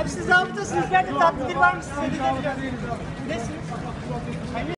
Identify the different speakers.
Speaker 1: Abi siz zabıtasınız. Nerede tatlı dil var mı size? Nesiniz?